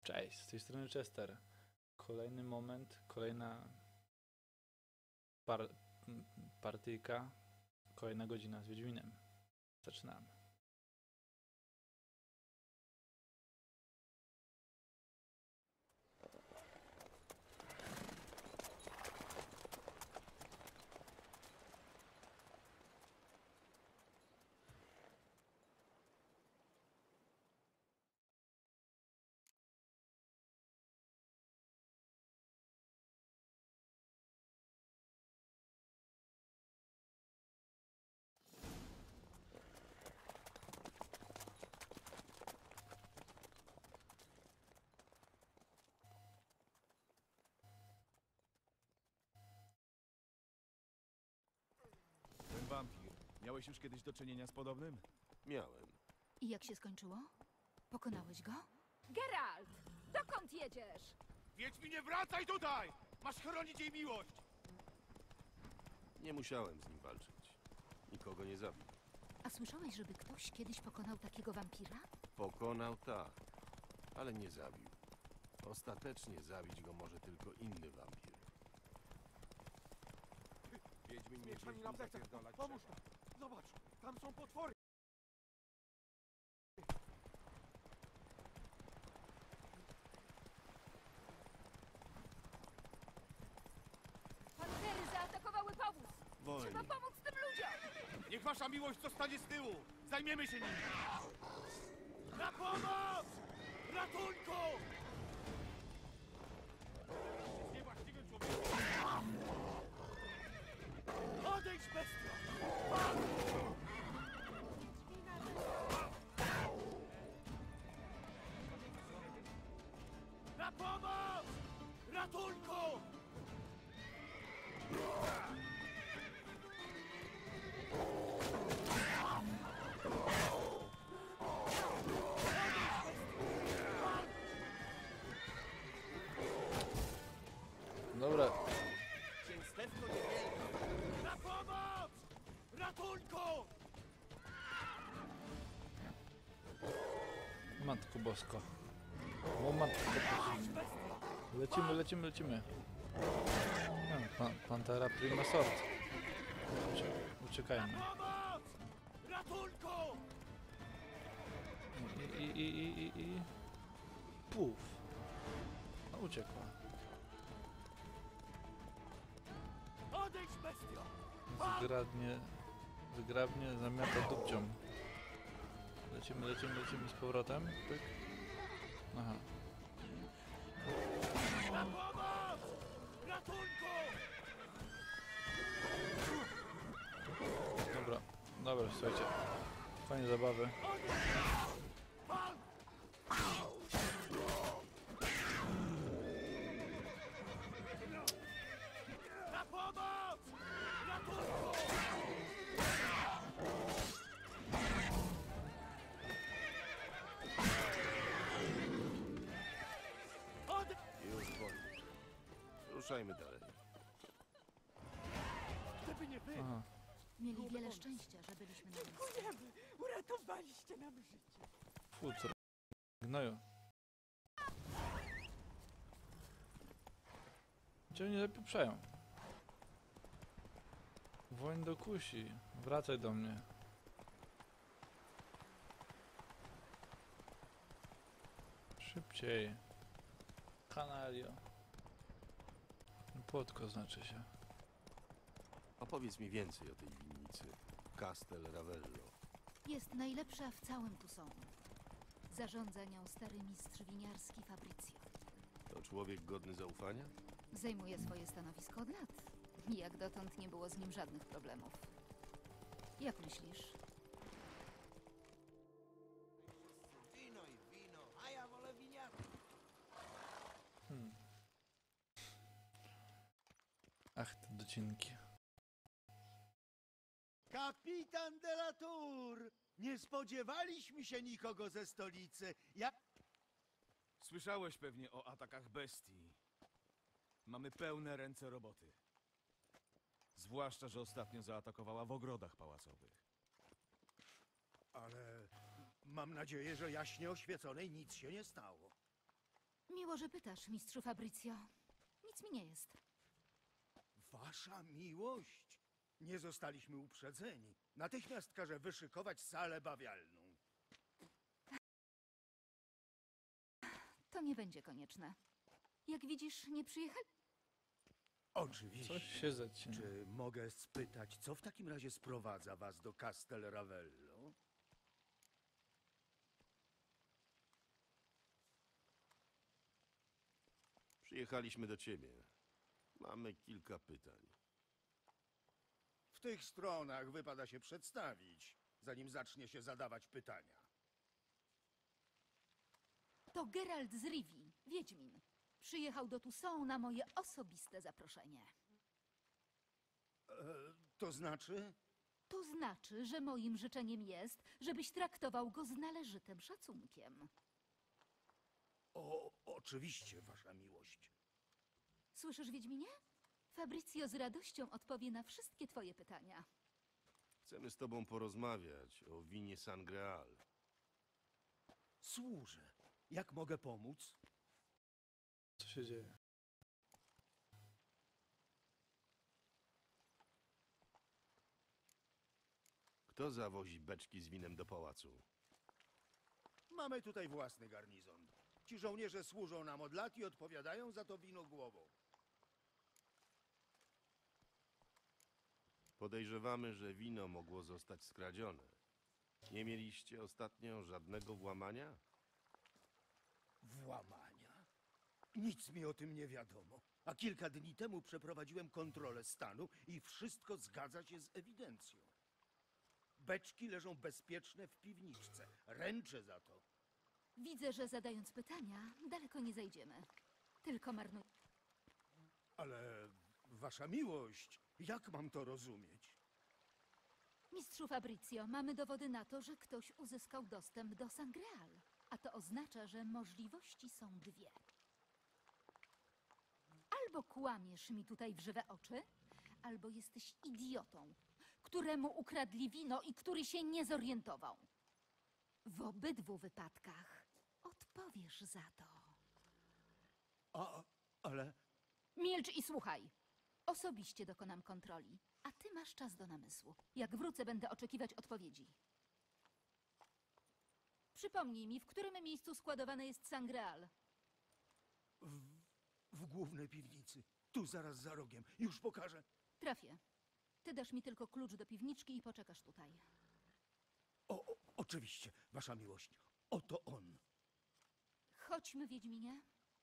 Cześć, z tej strony Chester. Kolejny moment, kolejna partyjka, kolejna godzina z Wiedźminem. Zaczynamy. Ten wampir. Miałeś już kiedyś do czynienia z podobnym? Miałem. I jak się skończyło? Pokonałeś go? Geralt! Dokąd jedziesz? Wiedźminie, wracaj tutaj! Masz chronić jej miłość! Nie musiałem z nim walczyć. Nikogo nie zabił. A słyszałeś, żeby ktoś kiedyś pokonał takiego wampira? Pokonał tak, ale nie zabił. Ostatecznie zabić go może tylko inny wampir. Wiedźmin nie pani na plecach! Pomóż nam! Zobacz! Tam są potwory! Pantery zaatakowały powóz! Wolniej. Trzeba pomóc tym ludziom! Niech wasza miłość zostanie z tyłu! Zajmiemy się nim! Na pomoc! Ratunku! Z niewłaściwym człowiekiem! Odejdź, bestio! Na pomoc! Ratunku! Dobra, Na pomoc! Ratunku! Matko Bosko. O Matko Bosko. Lecimy. Pantera prima sort. Uciekajmy. Pomoc! Ratunku! I... Puf. No, uciekła. Odejdź, bestio! Zgrabnie zamiata dupcią. Lecimy z powrotem. Pyk. Aha. Na pomoc! Ratunku! Dobra, słuchajcie. Koniec zabawy. Pan! Na pomoc! Ratunku! Już wolno. Ruszajmy dalej. Gdyby nie wy! Aha. Mieli wiele szczęścia, że byliśmy na miejscu. Dziękujemy! Uratowaliście nam życie! Fu, co gnoju. Cię nie zapieprzają. Woń do kusi. Wracaj do mnie. Szybciej. Kanalio. Płotko znaczy się. Opowiedz mi więcej o tej winnicy. Castel Ravello. Jest najlepsza w całym Tucson. Zarządza nią stary mistrz winiarski Fabrizio. To człowiek godny zaufania? Zajmuje swoje stanowisko od lat. I jak dotąd nie było z nim żadnych problemów. Jak myślisz? Wino i wino, a ja wolę winiarkę. Ach, te docinki. Kapitan de la Tour! Nie spodziewaliśmy się nikogo ze stolicy. Słyszałeś pewnie o atakach bestii. Mamy pełne ręce roboty. Zwłaszcza, że ostatnio zaatakowała w ogrodach pałacowych. Ale mam nadzieję, że jaśnie oświeconej nic się nie stało. Miło, że pytasz, mistrzu Fabrizio. Nic mi nie jest. Wasza miłość? Nie zostaliśmy uprzedzeni. Natychmiast każę wyszykować salę bawialną. To nie będzie konieczne. Jak widzisz, nie przyjechali. Oczywiście. Coś się zacina. Czy mogę spytać, co w takim razie sprowadza was do Castel Ravello? Przyjechaliśmy do ciebie. Mamy kilka pytań. W tych stronach wypada się przedstawić, zanim zacznie się zadawać pytania. To Geralt z Rivii, Wiedźmin. Przyjechał do Toussaint na moje osobiste zaproszenie. To znaczy? To znaczy, że moim życzeniem jest, żebyś traktował go z należytym szacunkiem. Oczywiście, wasza miłość. Słyszysz, Wiedźminie? Fabrizio z radością odpowie na wszystkie twoje pytania. Chcemy z tobą porozmawiać o winie Sangreal. Służę. Jak mogę pomóc? Co się dzieje? Kto zawozi beczki z winem do pałacu? Mamy tutaj własny garnizon. Ci żołnierze służą nam od lat i odpowiadają za to wino głową. Podejrzewamy, że wino mogło zostać skradzione. Nie mieliście ostatnio żadnego włamania? Włamania? Nic mi o tym nie wiadomo. A kilka dni temu przeprowadziłem kontrolę stanu i wszystko zgadza się z ewidencją. Beczki leżą bezpieczne w piwniczce. Ręczę za to. Widzę, że zadając pytania, daleko nie zajdziemy. Tylko marnuj. Ale wasza miłość, jak mam to rozumieć? Mistrzu Fabrizio, mamy dowody na to, że ktoś uzyskał dostęp do Sangreal. A to oznacza, że możliwości są dwie. Albo kłamiesz mi tutaj w żywe oczy, albo jesteś idiotą, któremu ukradli wino i który się nie zorientował. W obydwu wypadkach odpowiesz za to. Ale Milcz i słuchaj. Osobiście dokonam kontroli, a ty masz czas do namysłu. Jak wrócę, będę oczekiwać odpowiedzi. Przypomnij mi, w którym miejscu składowane jest Sangreal. w głównej piwnicy, tu zaraz za rogiem, już pokażę. Trafię. Ty dasz mi tylko klucz do piwniczki i poczekasz tutaj. Oczywiście, wasza miłość. Oto on. Chodźmy, Wiedźminie.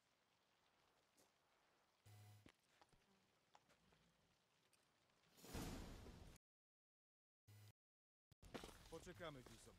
Poczekamy tu sobie.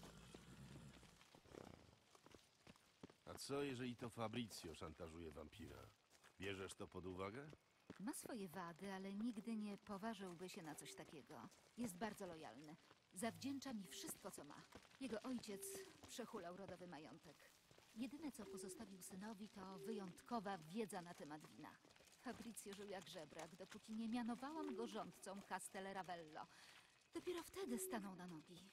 A co, jeżeli to Fabrizio szantażuje wampira? Bierzesz to pod uwagę? Ma swoje wady, ale nigdy nie poważyłby się na coś takiego. Jest bardzo lojalny. Zawdzięcza mi wszystko, co ma. Jego ojciec przehulał rodowy majątek. Jedyne, co pozostawił synowi, to wyjątkowa wiedza na temat wina. Fabrizio żył jak żebrak, dopóki nie mianowałam go rządcą Castel Ravello. Dopiero wtedy stanął na nogi.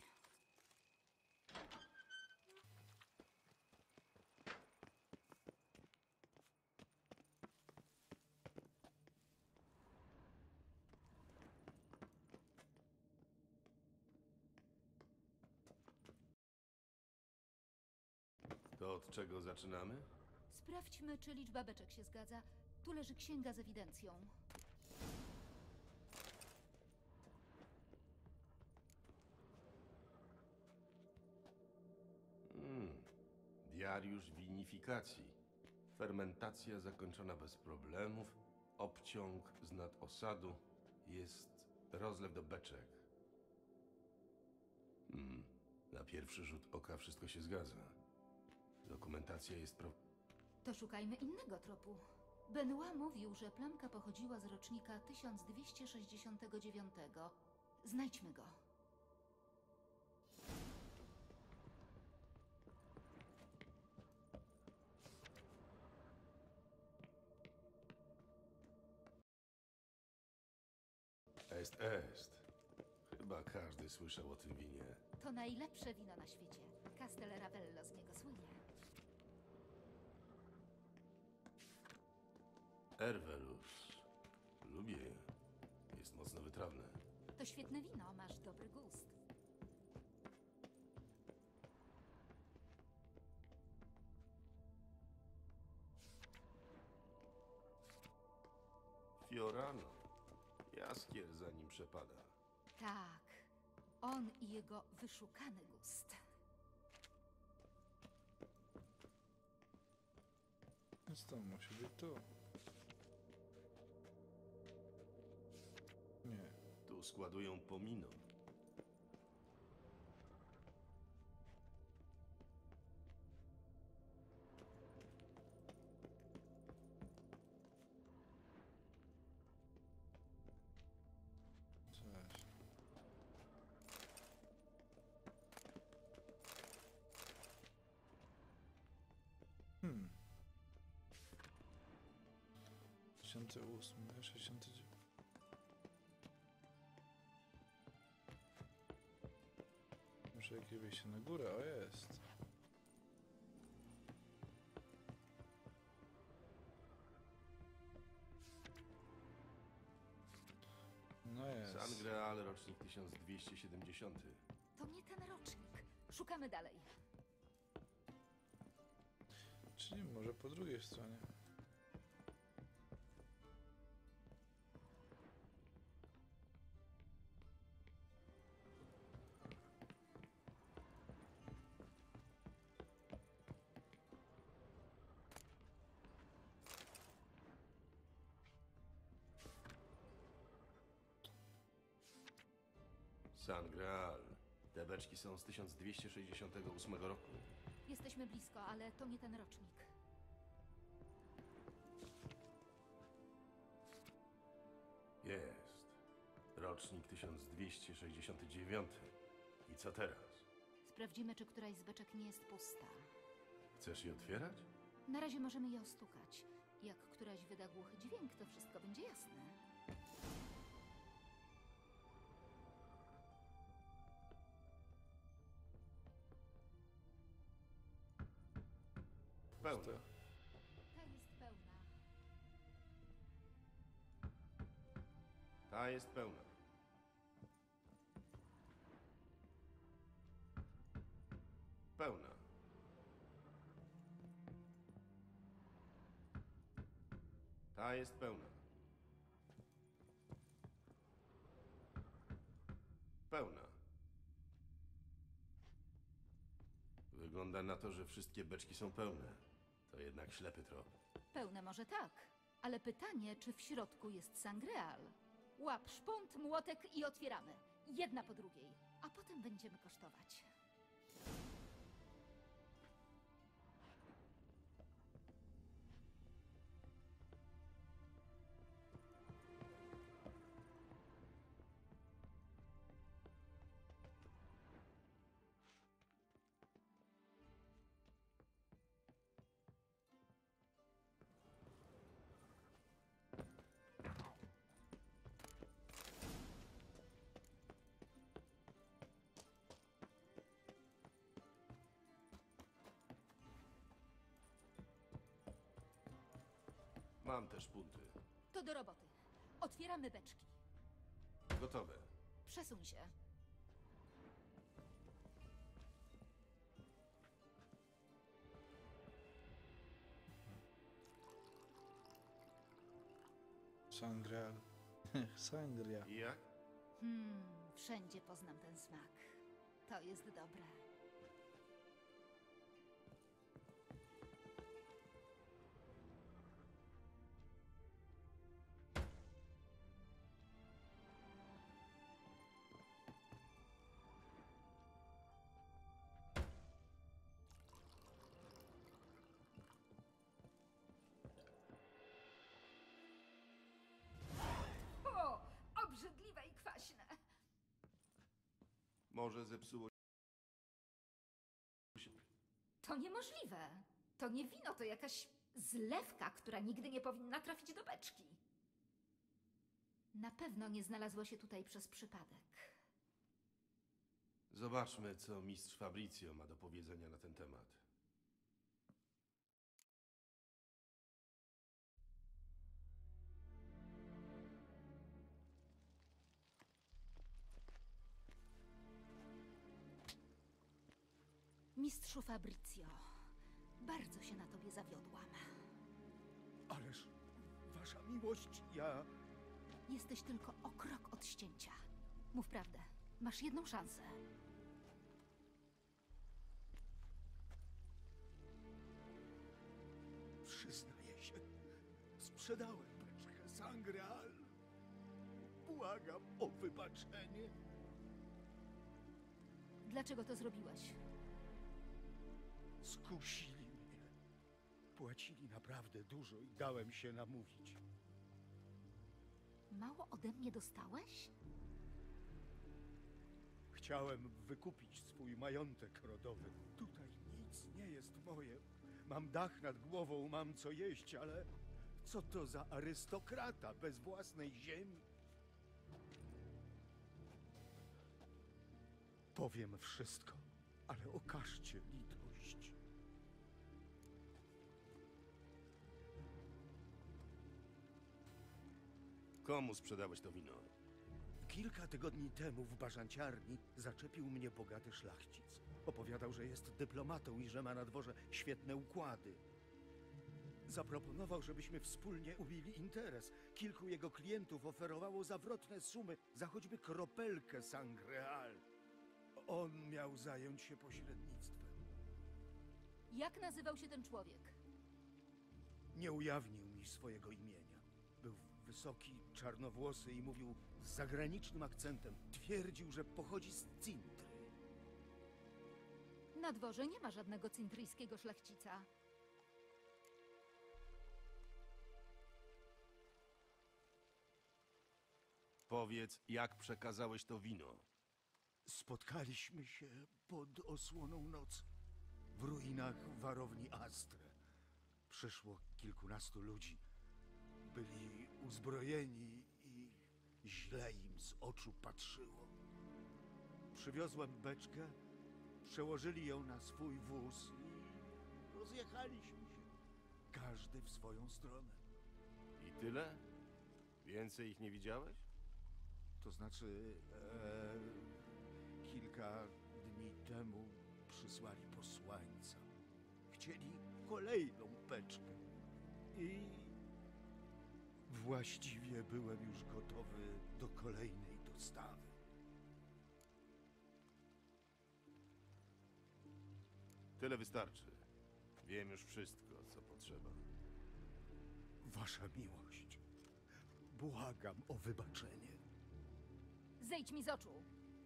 To od czego zaczynamy? Sprawdźmy, czy liczba beczek się zgadza. Tu leży księga z ewidencją. Diariusz winifikacji. Fermentacja zakończona bez problemów. Obciąg z nad osadu. Jest rozlew do beczek. Na pierwszy rzut oka wszystko się zgadza. Dokumentacja jest To szukajmy innego tropu. Benoit mówił, że plamka pochodziła z rocznika 1269. Znajdźmy go. Est. Chyba każdy słyszał o tym winie. To najlepsze wino na świecie. Castel Ravello z niego słynie. Ervelus. Lubię. Jest mocno wytrawne. To świetne wino, masz dobry gust. Fiorano. Jaskier za nim przepada. Tak, on i jego wyszukany gust. Więc to musi być tu. Nie. Tu składują pomino. Coś. Hmm. 68, 69. Muszę jakieś wejście na górę, o jest. No jest. Sangreal, rocznik 1270. To nie ten rocznik. Szukamy dalej. Czyli może po drugiej stronie. Sangreal. Te beczki są z 1268 roku. Jesteśmy blisko, ale to nie ten rocznik. Jest. Rocznik 1269. I co teraz? Sprawdzimy, czy któraś z beczek nie jest pusta. Chcesz je otwierać? Na razie możemy je ostukać. Jak któraś wyda głuchy dźwięk, to wszystko będzie jasne. Pełno. Ta jest pełna. Ta jest pełna. Pełna. Ta jest pełna. Pełna. Wygląda na to, że wszystkie beczki są pełne. To jednak ślepy trop. Pełne może tak, ale pytanie, czy w środku jest sangreal? Łap szpunt, młotek i otwieramy. Jedna po drugiej. A potem będziemy kosztować. Mam też punty. To do roboty. Otwieramy beczki. Gotowe. Przesuń się. Sangria. Sangria. I jak? Wszędzie poznam ten smak. To jest dobre. O, obrzydliwe i kwaśne. Może zepsuło się. To niemożliwe. To nie wino, to jakaś zlewka, która nigdy nie powinna trafić do beczki. Na pewno nie znalazło się tutaj przez przypadek. Zobaczmy, co mistrz Fabrizio ma do powiedzenia na ten temat. Mistrzu Fabrizio, bardzo się na tobie zawiodłam. Ależ, wasza miłość, ja... Jesteś tylko o krok od ścięcia. Mów prawdę. Masz jedną szansę. Przyznaję się, sprzedałem beczkę Sangreal. Błagam o wybaczenie. Dlaczego to zrobiłeś? Skusili mnie. Płacili naprawdę dużo i dałem się namówić. Mało ode mnie dostałeś? Chciałem wykupić swój majątek rodowy. Tutaj nic nie jest moje. Mam dach nad głową, mam co jeść, ale co to za arystokrata bez własnej ziemi? Powiem wszystko, ale okażcie litość. Komu sprzedałeś to wino? Kilka tygodni temu w barzanciarni zaczepił mnie bogaty szlachcic. Opowiadał, że jest dyplomatą i że ma na dworze świetne układy. Zaproponował, żebyśmy wspólnie ubili interes. Kilku jego klientów oferowało zawrotne sumy za choćby kropelkę Sangreal. On miał zająć się pośrednictwem. Jak nazywał się ten człowiek? Nie ujawnił mi swojego imienia. Był wysoki, czarnowłosy i mówił z zagranicznym akcentem. Twierdził, że pochodzi z Cintry. Na dworze nie ma żadnego cintryjskiego szlachcica. Powiedz, jak przekazałeś to wino? Spotkaliśmy się pod osłoną nocy w ruinach warowni Astre. Przyszło kilkunastu ludzi. Byli uzbrojeni i źle im z oczu patrzyło. Przywiozłem beczkę, przełożyli ją na swój wóz i rozjechaliśmy się. Każdy w swoją stronę. I tyle? Więcej ich nie widziałeś? To znaczy, kilka dni temu przysłali posłańca. Chcieli kolejną beczkę. I właściwie byłem już gotowy do kolejnej dostawy. Tyle wystarczy. Wiem już wszystko, co potrzeba. Wasza miłość, błagam o wybaczenie. Zejdź mi z oczu!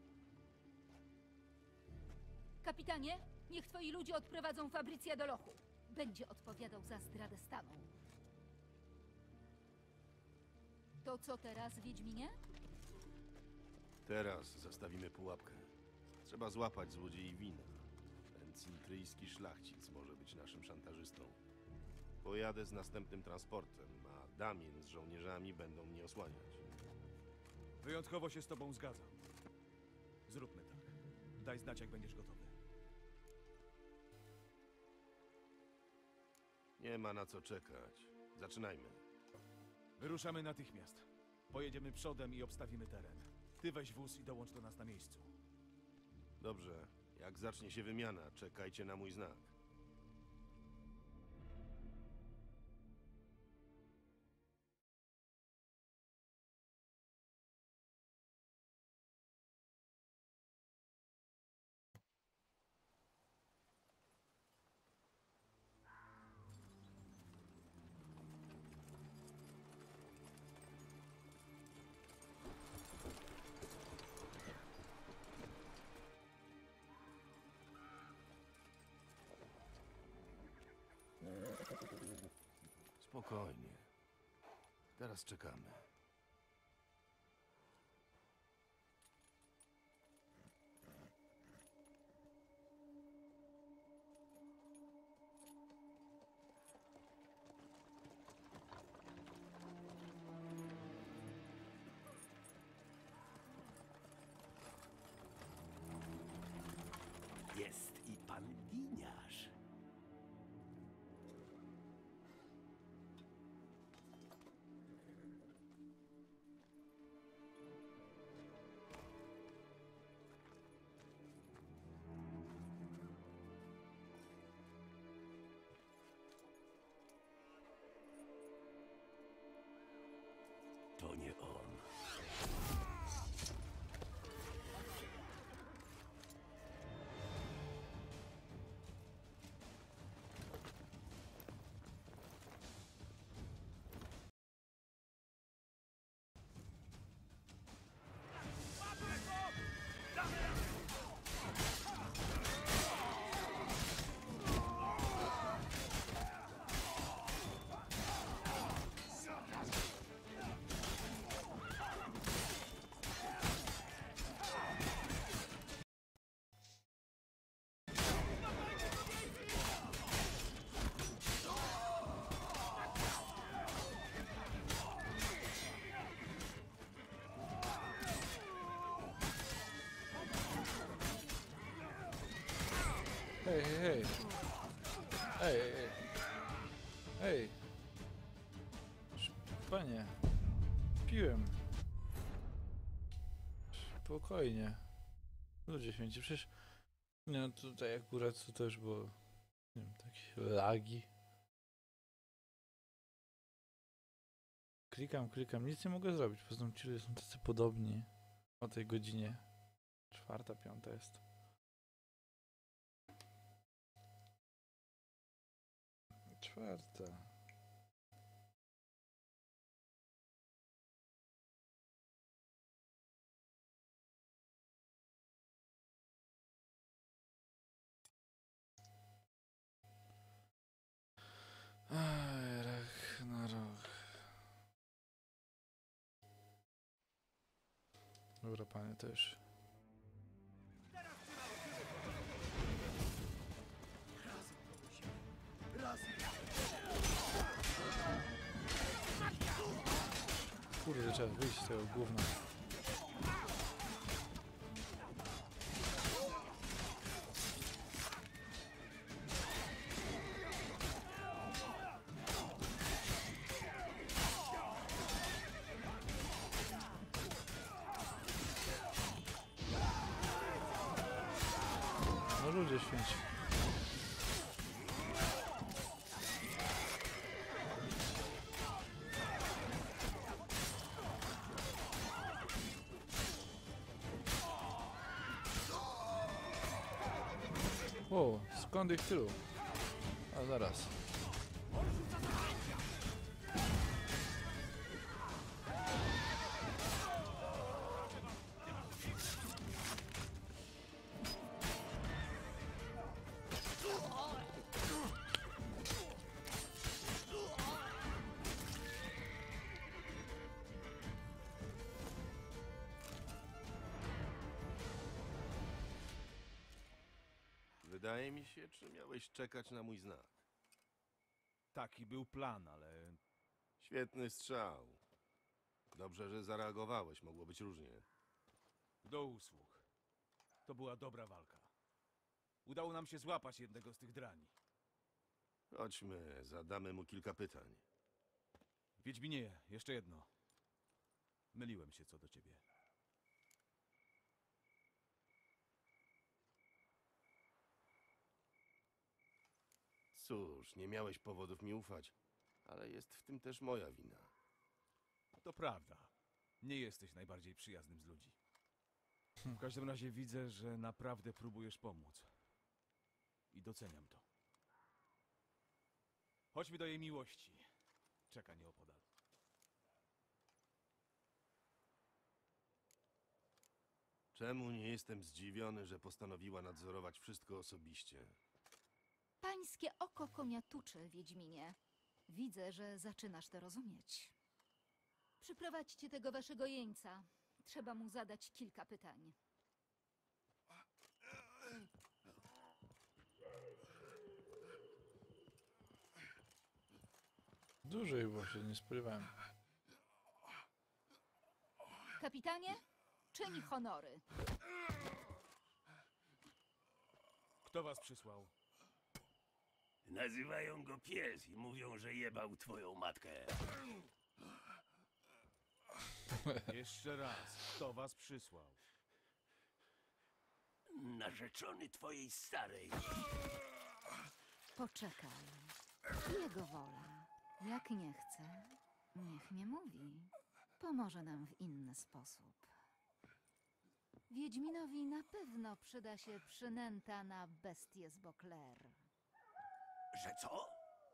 Kapitanie, niech twoi ludzie odprowadzą Fabrycja do lochu. Będzie odpowiadał za zdradę stanu. To co teraz, Wiedźminie? Teraz zastawimy pułapkę. Trzeba złapać złodziei wina. Ten cintryjski szlachcic może być naszym szantażystą. Pojadę z następnym transportem, a Damien z żołnierzami będą mnie osłaniać. Wyjątkowo się z tobą zgadzam. Zróbmy tak. Daj znać, jak będziesz gotowy. Nie ma na co czekać. Zaczynajmy. Wyruszamy natychmiast. Pojedziemy przodem i obstawimy teren. Ty weź wóz i dołącz do nas na miejscu. Dobrze. Jak zacznie się wymiana, czekajcie na mój znak. Spokojnie. Teraz czekamy. Jest i pan winiarz. to nie on. Hej, hej, hej. Ej, ej, ej. Hej. Panie. Piłem. Spokojnie. Ludzie święci, przecież... Nie no, tutaj akurat to też było... Nie wiem, takie lagi. Klikam, nic nie mogę zrobić. Poza tym ci ludzie są tacy podobni o tej godzinie. 4, 5 jest. Czwarta. Aj, Ragnarok. Dobra, panie też. Kurde, trzeba wyjść z tego gówna. No ludzie święci. O, skąd ich tylu? A zaraz. Wydaje mi się, czy miałeś czekać na mój znak. Taki był plan, ale Świetny strzał. Dobrze, że zareagowałeś, mogło być różnie. do usług. To była dobra walka. Udało nam się złapać jednego z tych drani. Chodźmy, zadamy mu kilka pytań. Wiedźminie, jeszcze jedno. Myliłem się co do ciebie. Cóż, nie miałeś powodów mi ufać, ale jest w tym też moja wina. To prawda. Nie jesteś najbardziej przyjaznym z ludzi. W każdym razie widzę, że naprawdę próbujesz pomóc. I doceniam to. Chodźmy do jej miłości. Czeka nieopodal. Czemu nie jestem zdziwiony, że postanowiła nadzorować wszystko osobiście? Pańskie oko konia tuczy, Wiedźminie. Widzę, że zaczynasz to rozumieć. Przyprowadźcie tego waszego jeńca. Trzeba mu zadać kilka pytań. Dużo ich było, się nie spodziewałem. Kapitanie, czyń honory. Kto was przysłał? Nazywają go pies i mówią, że jebał twoją matkę. Jeszcze raz. Kto was przysłał? Narzeczony twojej starej. Poczekaj. Jego wola. Jak nie chce, niech nie mówi. pomoże nam w inny sposób. Wiedźminowi na pewno przyda się przynęta na bestię z Beauclair. Że co?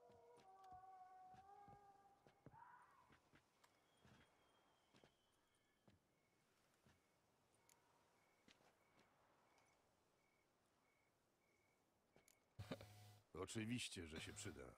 Oczywiście, że się przyda.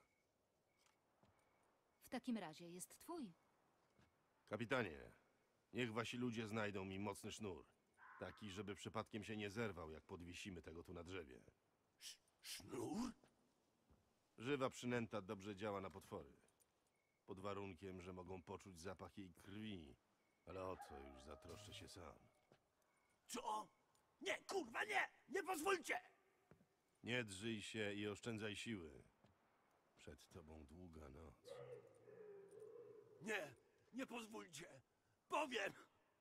W takim razie jest twój. Kapitanie, niech wasi ludzie znajdą mi mocny sznur. Taki, żeby przypadkiem się nie zerwał, jak podwiesimy tego tu na drzewie. Sznur? Żywa przynęta dobrze działa na potwory. Pod warunkiem, że mogą poczuć zapach jej krwi. Ale o to już zatroszczę się sam. Co? Nie, kurwa, nie! Nie pozwólcie! Nie drżyj się i oszczędzaj siły. Przed tobą długa noc. Nie, nie pozwólcie! Powiem!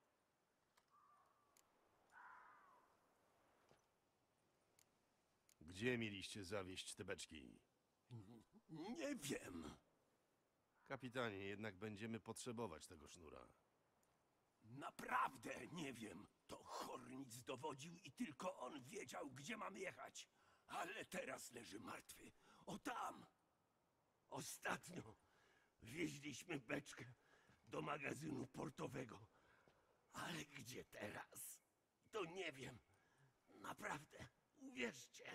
Gdzie mieliście zawieźć te beczki? Nie wiem. Kapitanie, jednak będziemy potrzebować tego sznura. Naprawdę nie wiem. To Hornic dowodził i tylko on wiedział, gdzie mamy jechać. Ale teraz leży martwy. O tam! Ostatnio wieźliśmy beczkę do magazynu portowego. Ale gdzie teraz? To nie wiem. Naprawdę, uwierzcie.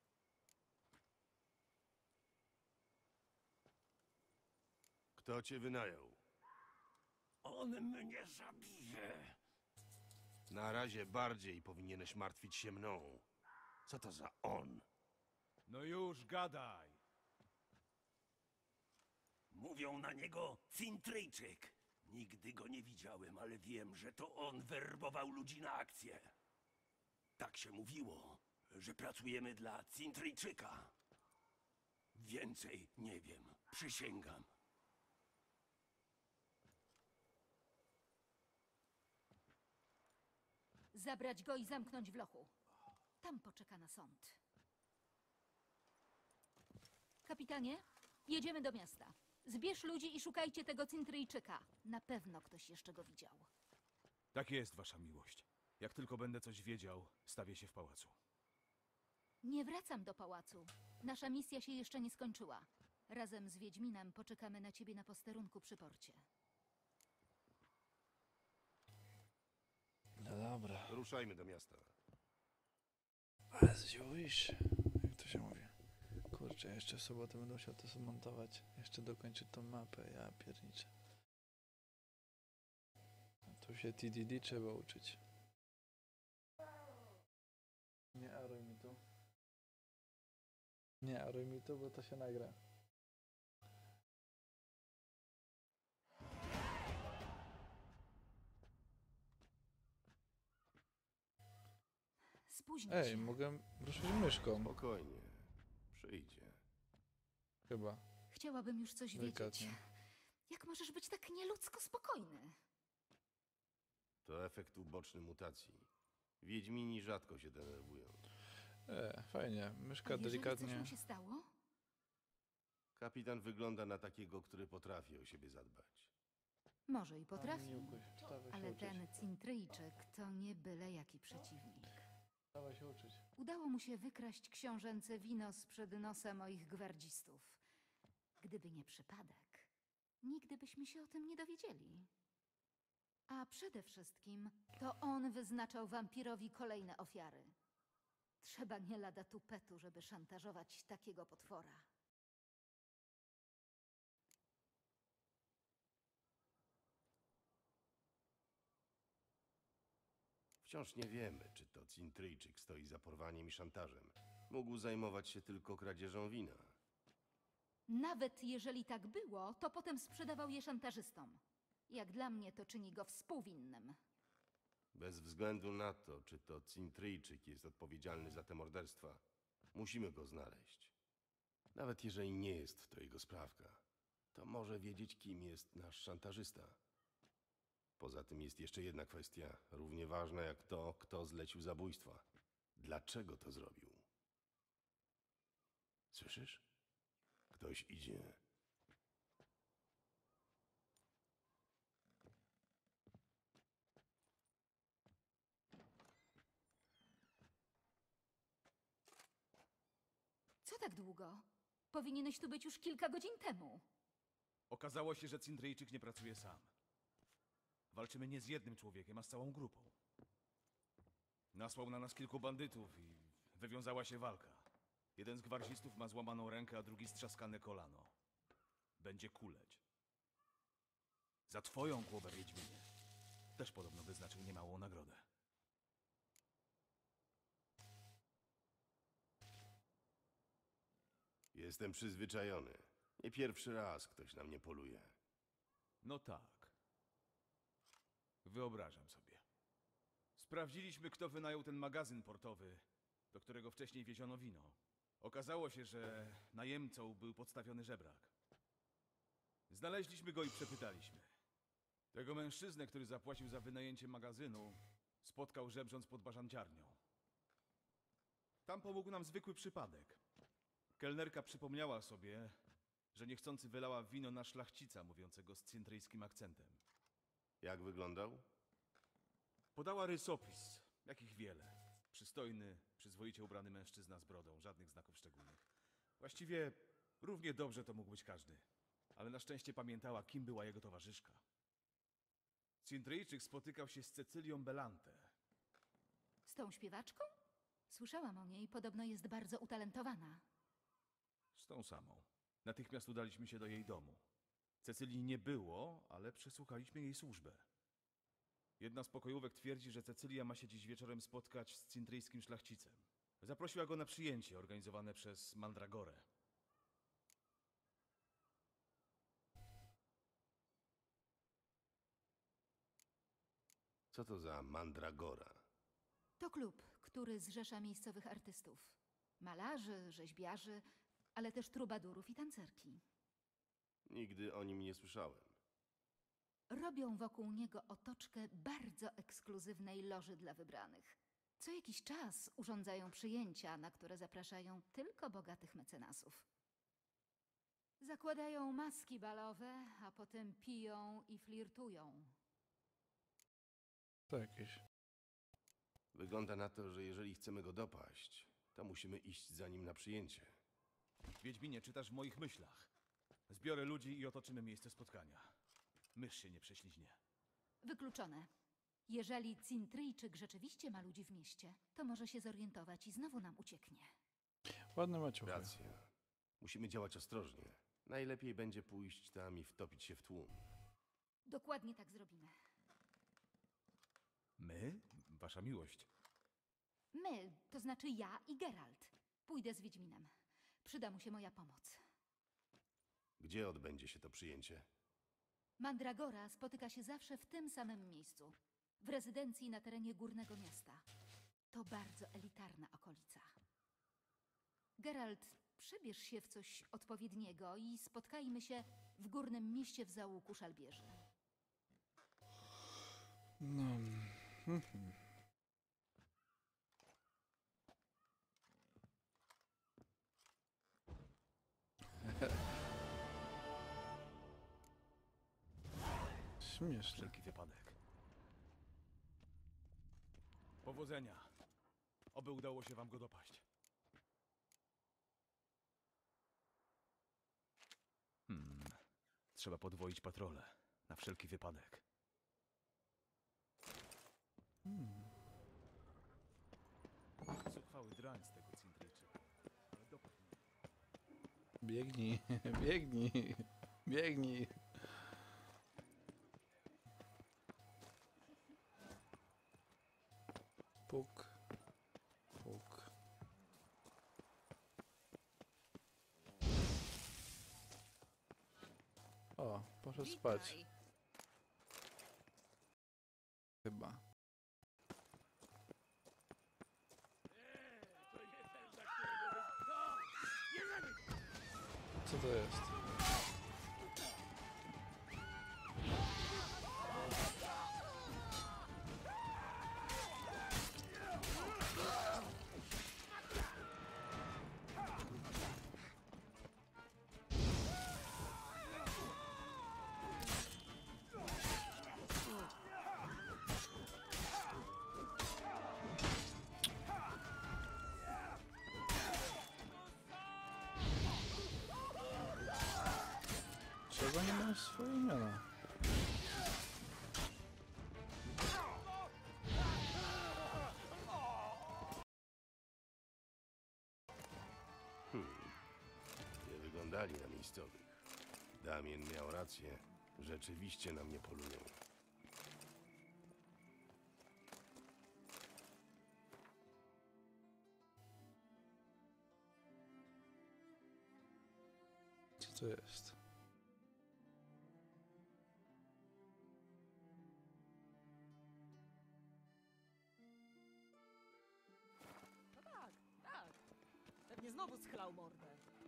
Kto cię wynajął? On mnie zabije. Na razie bardziej powinieneś martwić się mną. Co to za on? No już gadaj! Mówią na niego Cintryjczyk. Nigdy go nie widziałem, ale wiem, że to on werbował ludzi na akcję. Tak się mówiło, że pracujemy dla Cintryjczyka. Więcej nie wiem, przysięgam. Zabrać go i zamknąć w lochu. Tam poczeka na sąd. Kapitanie, jedziemy do miasta. Zbierz ludzi i szukajcie tego Cintryjczyka. Na pewno ktoś jeszcze go widział. Tak jest, wasza miłość. Jak tylko będę coś wiedział, stawię się w pałacu. Nie wracam do pałacu. Nasza misja się jeszcze nie skończyła. Razem z Wiedźminem poczekamy na ciebie na posterunku przy porcie. No dobra. Ruszajmy do miasta. Ale zdziwisz, jak to się mówi. Kurczę, jeszcze w sobotę będę musiał to zmontować. Jeszcze dokończyć tą mapę, ja pierniczę. A tu się TDD trzeba uczyć. Nie aruj mi tu. Nie aruj mi tu, bo to się nagra. Spóźnij Ej, się. mogę ruszyć myszką. Spokojnie. Przyjdzie. Chyba. Chciałabym już coś wiedzieć. Delikatnie. Jak możesz być tak nieludzko spokojny? To efekt uboczny mutacji. Wiedźmini rzadko się denerwują. Fajnie. A Myszka jeżeli coś delikatnie. mu się stało? Kapitan wygląda na takiego, który potrafi o siebie zadbać. Może i A, potrafi. Miłkuś, wstawaj się Ale uczyć. ten Cintryjczyk to nie byle jaki przeciwnik. Wstawaj się uczyć. Udało mu się wykraść książęce wino sprzed nosa moich gwardzistów. Gdyby nie przypadek, nigdy byśmy się o tym nie dowiedzieli. A przede wszystkim to on wyznaczał wampirowi kolejne ofiary. Trzeba nie lada tupetu, żeby szantażować takiego potwora. Wciąż nie wiemy, czy to Cintryjczyk stoi za porwaniem i szantażem. Mógł zajmować się tylko kradzieżą wina. Nawet jeżeli tak było, to potem sprzedawał je szantażystom. Jak dla mnie to czyni go współwinnym. Bez względu na to, czy to Cintryjczyk jest odpowiedzialny za te morderstwa, musimy go znaleźć. Nawet jeżeli nie jest to jego sprawka, to może wiedzieć, kim jest nasz szantażysta. Poza tym jest jeszcze jedna kwestia, równie ważna jak to, kto zlecił zabójstwa. Dlaczego to zrobił? Słyszysz? Ktoś idzie. Co tak długo? Powinieneś tu być już kilka godzin temu. Okazało się, że Cintryjczyk nie pracuje sam. Walczymy nie z jednym człowiekiem, a z całą grupą. Nasłał na nas kilku bandytów i wywiązała się walka. Jeden z gwardzistów ma złamaną rękę, a drugi strzaskane kolano. Będzie kuleć. Za twoją głowę, Wiedźminie. Też podobno wyznaczył niemałą nagrodę. Jestem przyzwyczajony. Nie pierwszy raz ktoś na mnie poluje. No tak. Wyobrażam sobie. Sprawdziliśmy, kto wynajął ten magazyn portowy, do którego wcześniej wieziono wino. Okazało się, że najemcą był podstawiony żebrak. Znaleźliśmy go i przepytaliśmy. Tego mężczyznę, który zapłacił za wynajęcie magazynu, spotkał żebrząc pod barzanciarnią. Tam pomógł nam zwykły przypadek. Kelnerka przypomniała sobie, że niechcący wylała wino na szlachcica mówiącego z cintryjskim akcentem. Jak wyglądał? Podała rysopis, jakich wiele. Przystojny, przyzwoicie ubrany mężczyzna z brodą, żadnych znaków szczególnych. Właściwie równie dobrze to mógł być każdy. Ale na szczęście pamiętała, kim była jego towarzyszka. Cintryjczyk spotykał się z Cecylią Belante. Z tą śpiewaczką? Słyszałam o niej, podobno jest bardzo utalentowana. Z tą samą. Natychmiast udaliśmy się do jej domu. Cecylii nie było, ale przesłuchaliśmy jej służbę. Jedna z pokojówek twierdzi, że Cecylia ma się dziś wieczorem spotkać z cintryjskim szlachcicem. Zaprosiła go na przyjęcie organizowane przez Mandragorę. Co to za mandragora? To klub, który zrzesza miejscowych artystów. Malarzy, rzeźbiarzy, ale też trubadurów i tancerki. Nigdy o nim nie słyszałem. Robią wokół niego otoczkę bardzo ekskluzywnej loży dla wybranych. Co jakiś czas urządzają przyjęcia, na które zapraszają tylko bogatych mecenasów. Zakładają maski balowe, a potem piją i flirtują. To jakieś. Wygląda na to, że jeżeli chcemy go dopaść, to musimy iść za nim na przyjęcie. Wiedźminie, czytasz w moich myślach. Zbiorę ludzi i otoczymy miejsce spotkania. Mysz się nie prześliźnie. Wykluczone. Jeżeli Cintryjczyk rzeczywiście ma ludzi w mieście, to może się zorientować i znowu nam ucieknie. Ładne maciuchy. Racja. Musimy działać ostrożnie. Najlepiej będzie pójść tam i wtopić się w tłum. Dokładnie tak zrobimy. My? Wasza miłość. My, to znaczy ja i Geralt. Pójdę z Wiedźminem. Przyda mu się moja pomoc. Gdzie odbędzie się to przyjęcie? Mandragora spotyka się zawsze w tym samym miejscu. W rezydencji na terenie Górnego Miasta. To bardzo elitarna okolica. Geralt, przebierz się w coś odpowiedniego i spotkajmy się w Górnym Mieście w załuku szalbierzy. No. Śmieszne. Wszelki wypadek. Powodzenia. Oby udało się wam go dopaść. Trzeba podwoić patrole. Na wszelki wypadek. Zuchwały drań z tego Cintryjczyka. Ale dopadł mnie. Biegnij, biegnij, biegnij. Puk, puk. O, poszedł spać. Chyba. Co to jest? Dlaczego nie mają swoje imiona? Nie wyglądali na miejscowych. Damien miał rację. Rzeczywiście na mnie polują. Co to jest? No tak, tak. Pewnie znowu schlał mordę.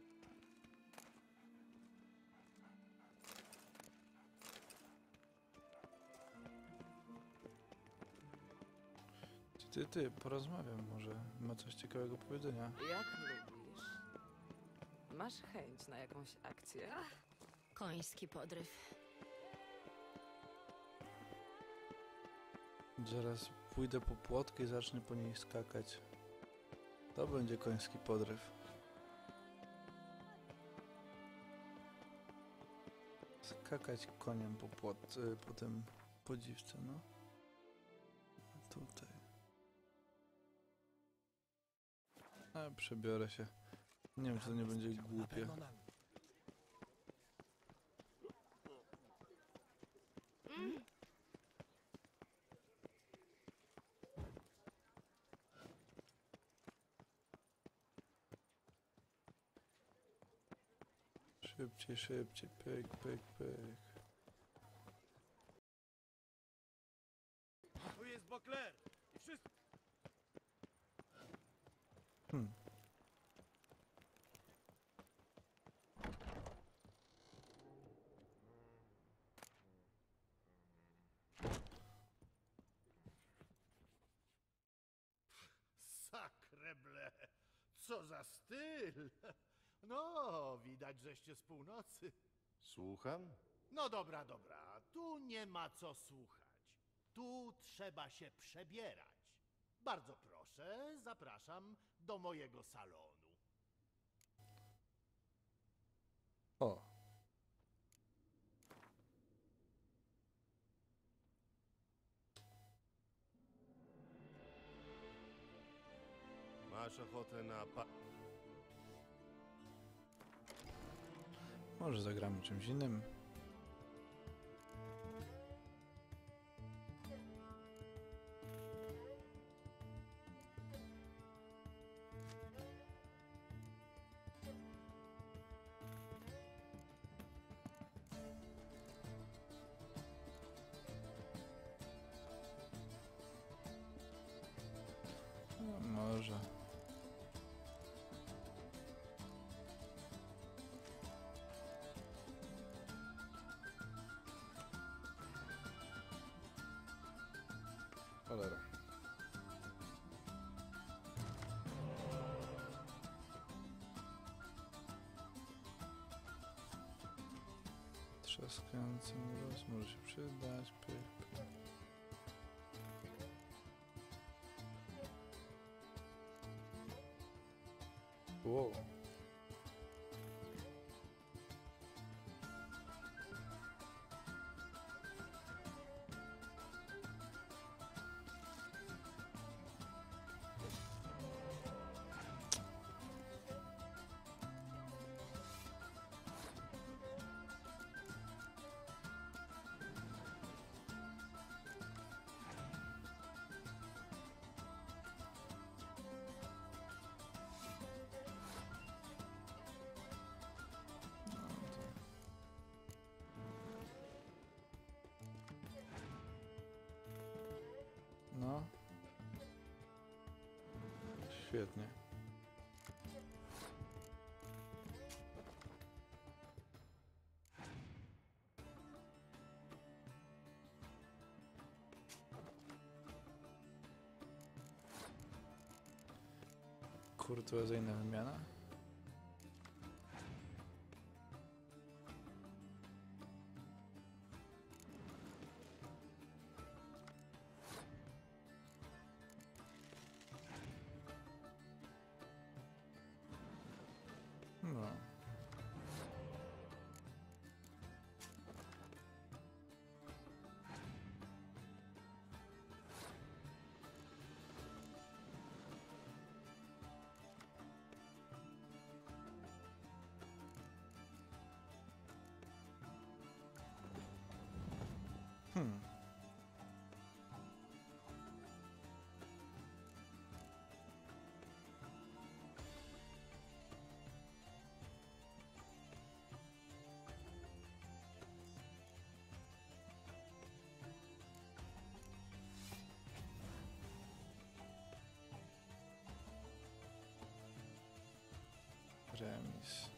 Ty, porozmawiam może. Ma coś ciekawego do powiedzenia. Jak lubisz? Masz chęć na jakąś akcję? Koński podryw. Zaraz pójdę po płotkę i zacznę po niej skakać. To będzie koński podryw. Skakać koniem po po tym podziwce, no. Tutaj. A, przebiorę się. Nie wiem, czy to nie będzie głupie. Szybciej, szybciej, pyk, pyk, pyk. Tu jest Bokler! I wszyscy... Sakreble, co za styl! No, widać, żeście z północy. Słucham? No dobra, dobra, tu nie ma co słuchać. Tu trzeba się przebierać. Bardzo proszę, zapraszam do mojego salonu. O. Masz ochotę na Może zagramy czymś innym. No, może. Cholera. Trzaskający mróz może się przydać. Pyk, pyk. Wow. No. Świetnie. Kurtuazyjna wymiana. No. Remis.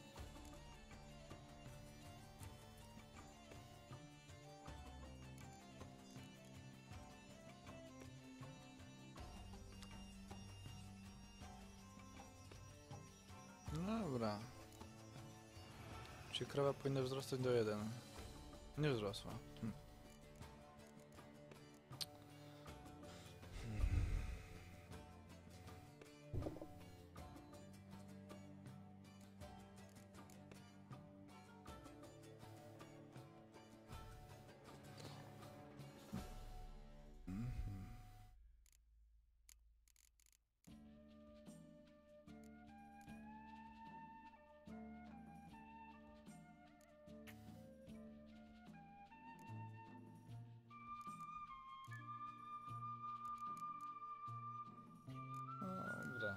No dobra. Czy krowa powinna wzrosnąć do 1? Nie wzrosła. Dobra.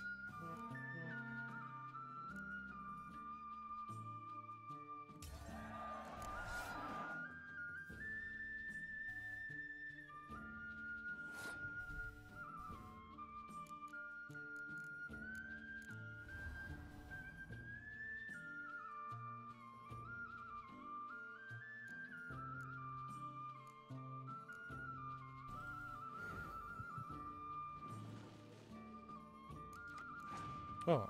O.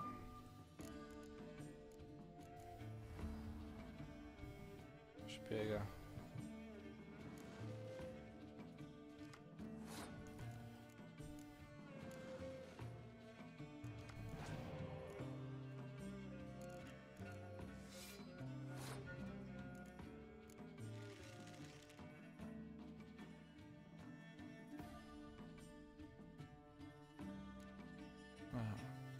Szpiega. Aha.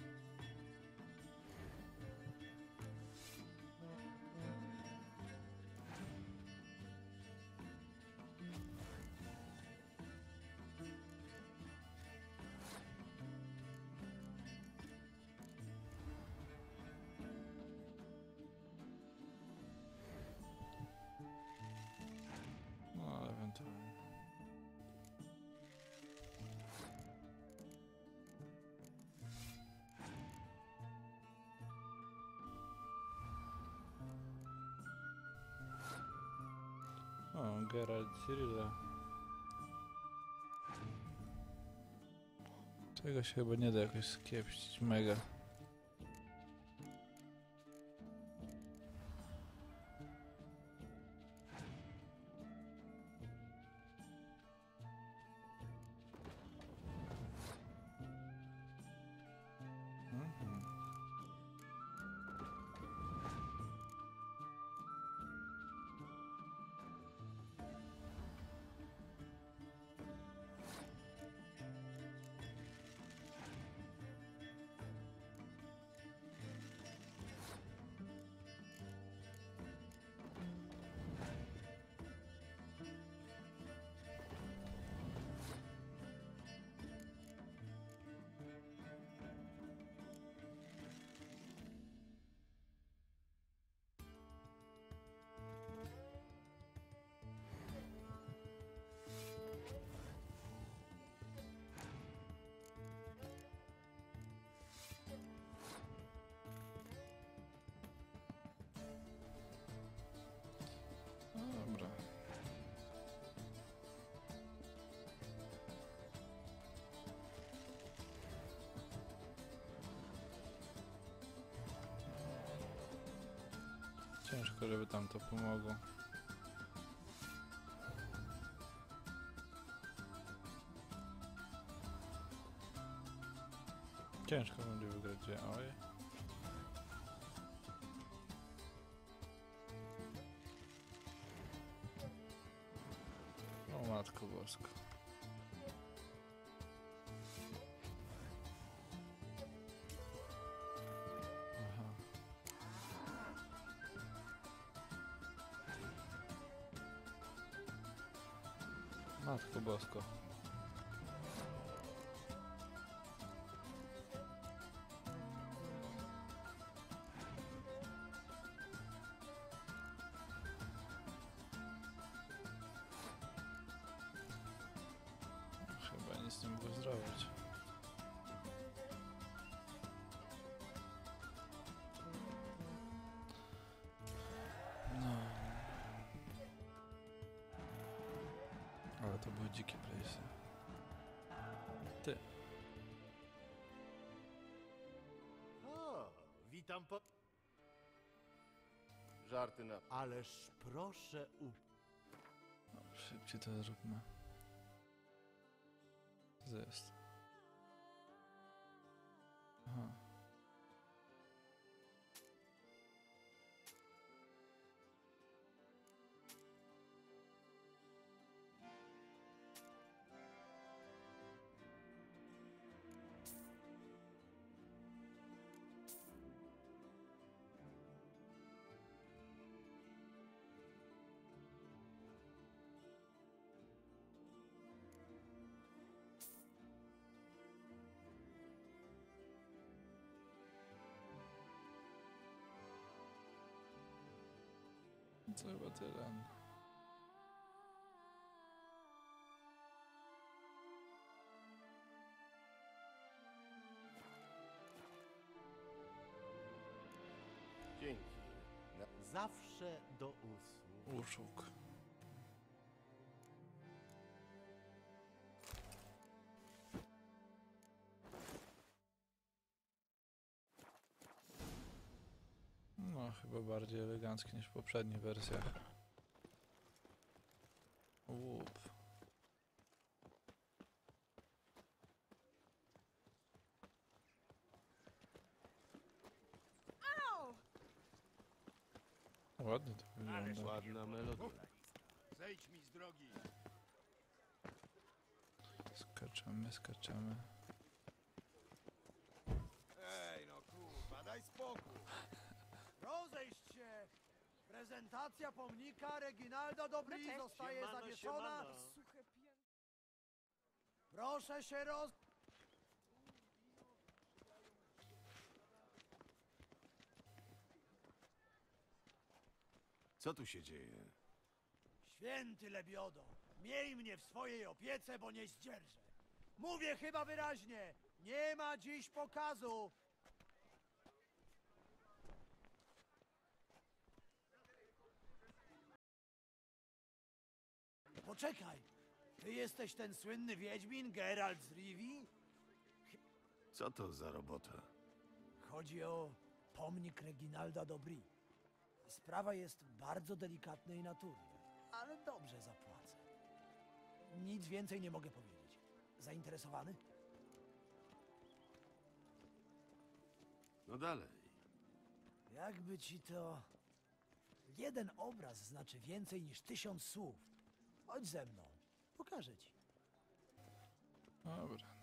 No, ewentualnie. O, Geralt Cyrilla. Tego się chyba nie da jakoś skiepścić mega. Mhm. No dobra. Ciężko, żeby tam to pomogło. Ciężko będzie wygrać, gdzie? Oj. O matko bosko. Aha. Matko bosko. Chyba nic nie mogę zrobić. dzikie place'y. Ty. O, witam po... Żarty na... Ależ proszę No, szybciej to zróbmy. Co to jest? Aha. To chyba tyle. Dzięki. zawsze do usług. Usług. No, chyba bardziej elegancki niż w poprzednich wersjach. Łup. Ładnie to wygląda. Ładna melodia. Zejdź mi z drogi. Skaczemy, skaczemy. Ej, no kurwa, daj spokój. Rozejść się. Prezentacja pomnika Reginalda Dobry zostaje zawieszona. Proszę się Co tu się dzieje? Święty Lebiodo, miej mnie w swojej opiece, bo nie zdzierżę. Mówię chyba wyraźnie, nie ma dziś pokazu. Poczekaj, ty jesteś ten słynny wiedźmin Geralt z Rivii? Co to za robota? Chodzi o pomnik Reginalda Dobry. Sprawa jest bardzo delikatnej natury, ale dobrze zapłacę. Nic więcej nie mogę powiedzieć. Zainteresowany? No dalej. Jakby ci to... Jeden obraz znaczy więcej niż 1000 słów. Chodź ze mną. Pokażę ci. Dobra.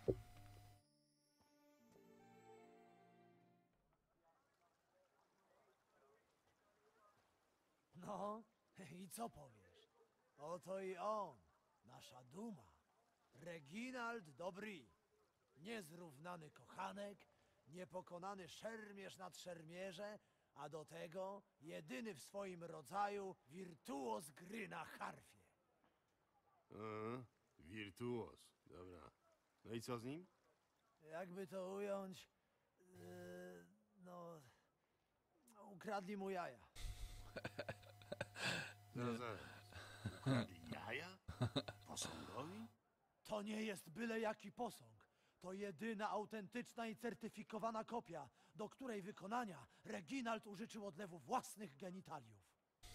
No, i co powiesz? Oto i on, nasza duma. Reginald Dobry. Niezrównany kochanek, niepokonany szermierz nad szermierze, a do tego jedyny w swoim rodzaju wirtuoz gry na harfie. Wirtuoz. Dobra. No i co z nim? Jakby to ująć, no, ukradli mu jaja. Zaraz. Ukradli jaja? Posągowi? To nie jest byle jaki posąg. To jedyna autentyczna i certyfikowana kopia, do której wykonania Reginald użyczył odlewu własnych genitaliów.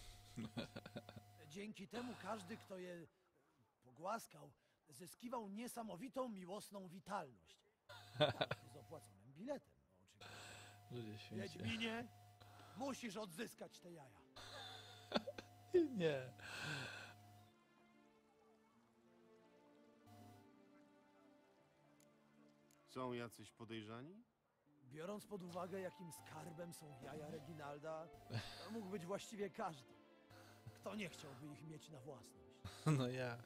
Dzięki temu każdy, kto je pogłaskał, zyskiwał niesamowitą miłosną witalność. Z opłaconym biletem, no oczywiście. Ludzie święci. Wiedźminie, musisz odzyskać te jaja. Nie. Są jacyś podejrzani? Biorąc pod uwagę, jakim skarbem są jaja Reginalda, to mógł być właściwie każdy. Kto nie chciałby ich mieć na własność? No ja.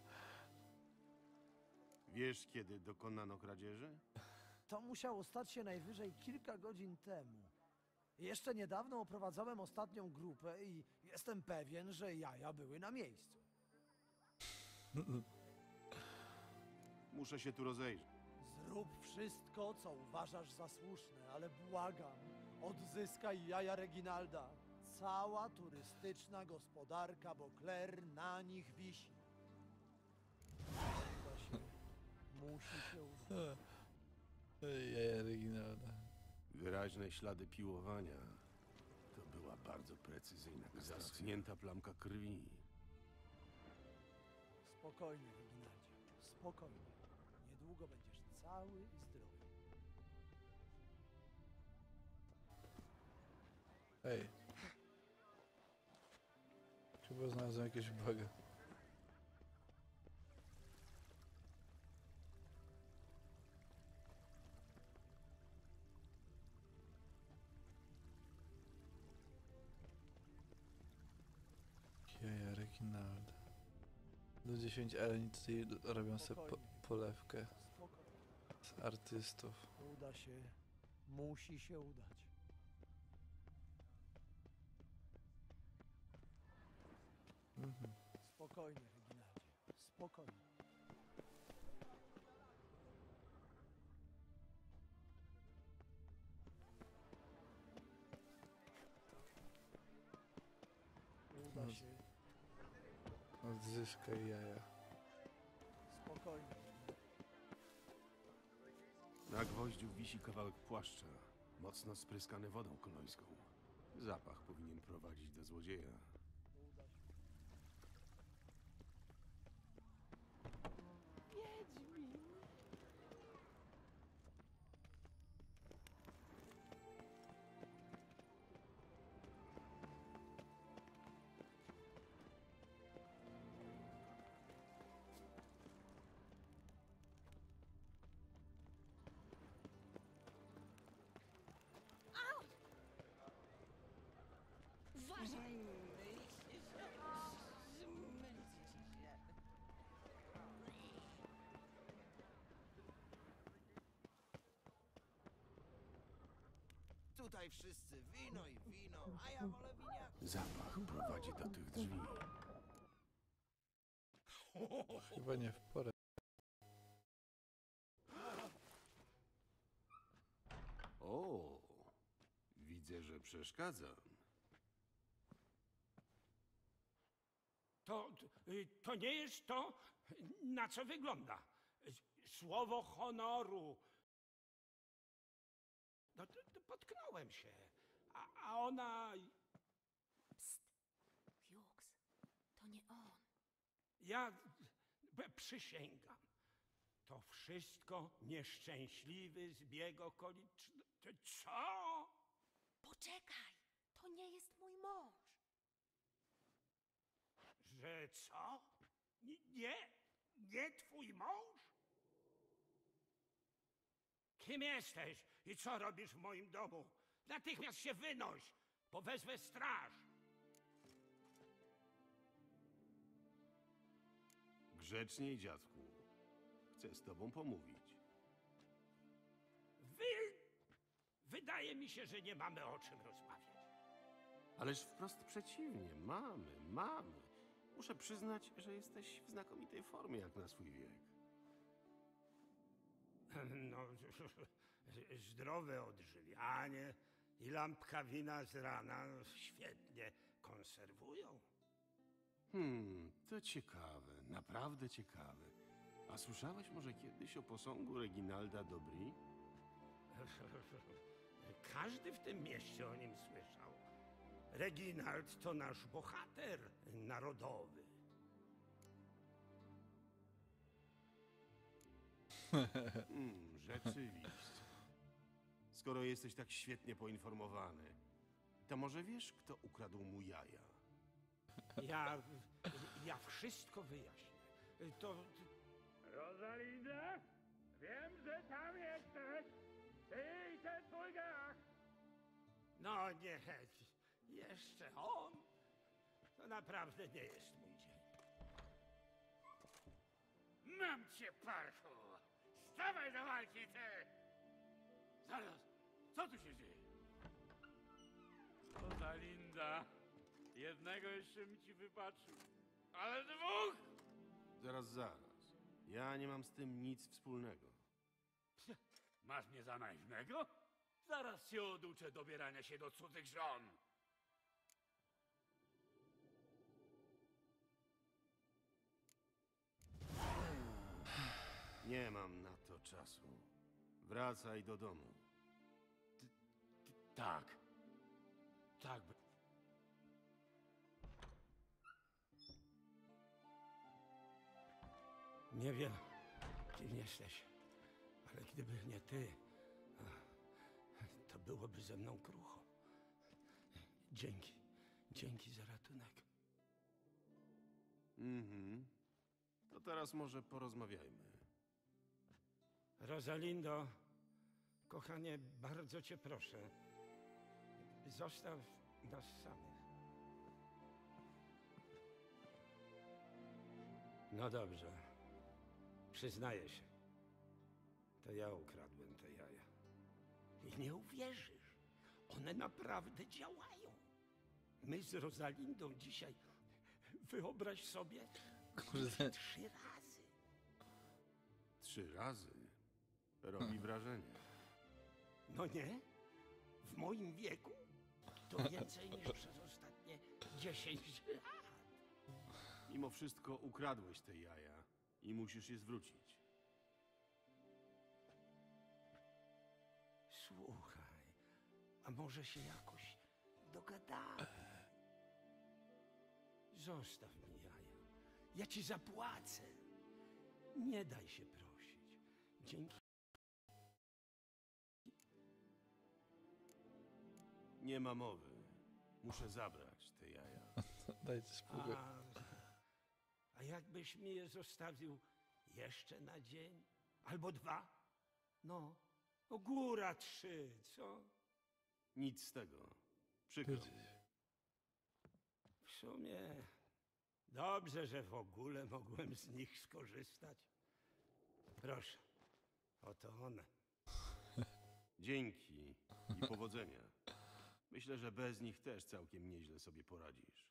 Wiesz, kiedy dokonano kradzieży? To musiało stać się najwyżej kilka godzin temu. Jeszcze niedawno oprowadzałem ostatnią grupę i jestem pewien, że jaja były na miejscu. Muszę się tu rozejrzeć. Zrób wszystko, co uważasz za słuszne, ale błagam, odzyskaj jaja Reginalda. Cała turystyczna gospodarka Beauclair na nich wisi. Musi się udać. Ej, Reginalda. Wyraźne ślady piłowania. To była bardzo precyzyjna kastracja. Zaschnięta plamka krwi. Spokojnie, Reginaldzie. Spokojnie. Niedługo będziesz cały i zdrowy. Ej. Chyba znalazłem jakieś buga. Jaja, Reginalda. Do 10, ale oni tutaj robią sobie polewkę Spokojnie. z artystów. Uda się. Musi się udać. Mhm. Spokojnie, Reginaldzie. Spokojnie. Uda No. się. Odzyskaj jaja. Spokojnie. Na gwoździu wisi kawałek płaszcza, mocno spryskany wodą kolońską. Zapach powinien prowadzić do złodzieja. Uda się. Wiedźmin! Uważaj! Tutaj wszyscy wino i wino, a ja wolę winiak. Zapach prowadzi do tych drzwi. Chyba nie w porę. O, widzę, że przeszkadzam. To nie jest to, na co wygląda. Słowo honoru. No, potknąłem się. A ona... Hughes, to nie on. Ja przysięgam. To wszystko nieszczęśliwy zbieg okoliczności. Co? Poczekaj, to nie jest mój mąż. Że co? Nie twój mąż? Kim jesteś i co robisz w moim domu? Natychmiast się wynoś, bo wezwę straż. Grzeczniej, dziadku. Chcę z tobą pomówić. Wydaje mi się, że nie mamy o czym rozmawiać. Ależ wprost przeciwnie, mamy. Muszę przyznać, że jesteś w znakomitej formie jak na swój wiek. No, zdrowe odżywianie i lampka wina z rana świetnie konserwują. To ciekawe, naprawdę ciekawe. A słyszałeś może kiedyś o posągu Reginalda Dobry? Każdy w tym mieście o nim słyszał. Reginald to nasz bohater narodowy. Rzeczywiście. Skoro jesteś tak świetnie poinformowany, to może wiesz, kto ukradł mu jaja? Ja wszystko wyjaśnię. Rosalinda? Wiem, że tam jesteś. Ty i ten twój gach. No nie, jeszcze on? To naprawdę nie jest mój dzień. Mam cię, parchu! Stawaj do walki, ty! Zaraz, co tu się dzieje? Rosalinda, jednego jeszcze mi ci wybaczył, ale dwóch! Zaraz. Ja nie mam z tym nic wspólnego. Masz mnie za naiwnego? Zaraz się oduczę dobierania się do cudzych żon. Nie, Nie mam na to czasu. Wracaj do domu. Tak. Tak. Nie wiem, kim jesteś, ale gdyby nie ty, to byłoby ze mną krucho. Dzięki. Dzięki za ratunek. To teraz może porozmawiajmy. Rosalindo, kochanie, bardzo cię proszę, zostaw nas samych. No dobrze. Przyznaję się. To ja ukradłem te jaja. I nie uwierzysz. One naprawdę działają. My z Rosalindą dzisiaj, wyobraź sobie, Kurde. 3 razy. 3 razy? Robi wrażenie. No nie? W moim wieku? To więcej niż przez ostatnie 10 lat. Mimo wszystko ukradłeś te jaja i musisz je zwrócić. Słuchaj, a może się jakoś dogadamy? Zostaw mi jaja. Ja ci zapłacę. Nie daj się prosić. Dzięki. Nie ma mowy. Muszę zabrać te jaja. Dajcie spokój. A jakbyś mi je zostawił jeszcze na dzień? Albo 2? No, góra 3, co? Nic z tego. Przykro mi. W sumie dobrze, że w ogóle mogłem z nich skorzystać. Proszę, oto one. Dzięki i powodzenia. Myślę, że bez nich też całkiem nieźle sobie poradzisz.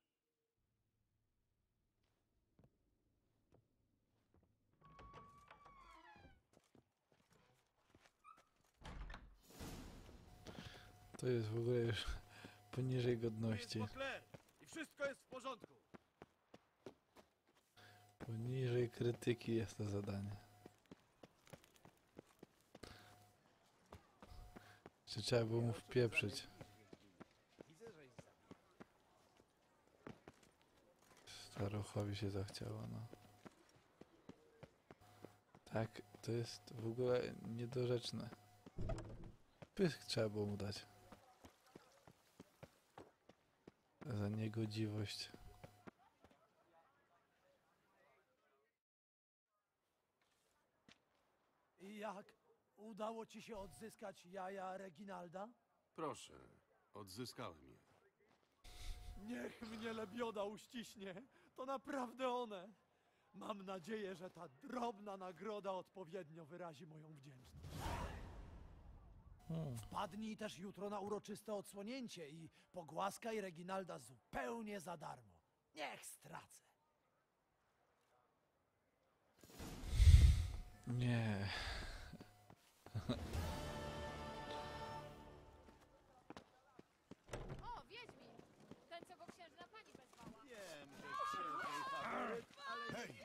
To jest w ogóle już poniżej godności. I wszystko jest w porządku. Poniżej krytyki jest to zadanie. Czy trzeba było mu wpieprzyć? Starochowi się zachciało, no. Tak, to jest w ogóle niedorzeczne. Pysk trzeba było mu dać. Za niegodziwość. I jak? Udało ci się odzyskać jaja Reginalda? Proszę, odzyskałem je. Niech mnie lebioda uściśnie. To naprawdę one. Mam nadzieję, że ta drobna nagroda odpowiednio wyrazi moją wdzięczność. Wpadnij też jutro na uroczyste odsłonięcie i pogłaskaj Reginalda zupełnie za darmo. Niech stracę. Nie. O, Wiedźmin! Ten, co go księżna pani wezwała. Wiem, że księżnej faworyt, ale... Hej!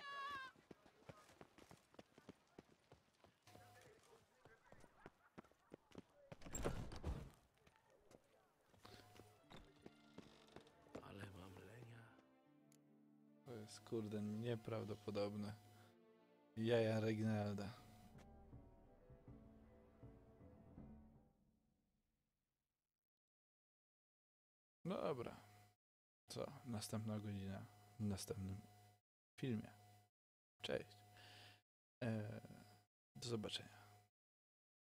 Ale mam lenia. To jest kurde nieprawdopodobne. Jaja Reginalda. No dobra. Co? Następna godzina w następnym filmie. Cześć. Do zobaczenia.